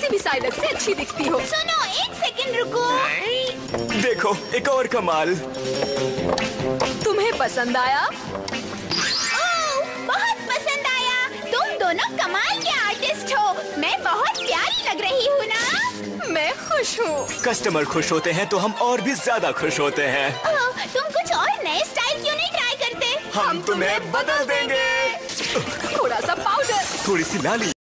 भी साइलक से अच्छी दिखती हो। सुनो, एक सेकंड रुको। देखो, एक और कमाल। तुम्हें पसंद आया? ओह, बहुत पसंद आया। तुम दोनों कमाल के आर्टिस्ट हो। मैं बहुत प्यारी लग रही हूँ ना? मैं खुश हूँ। कस्टमर खुश होते हैं तो हम और भी ज्यादा खुश होते हैं। ओह, तुम कुछ और नए स्टाइल क्यों नहीं ट्राई करते? हम तुम्हें बदल देंगे। थोड़ा सा पाउडर, थोड़ी सी लाली।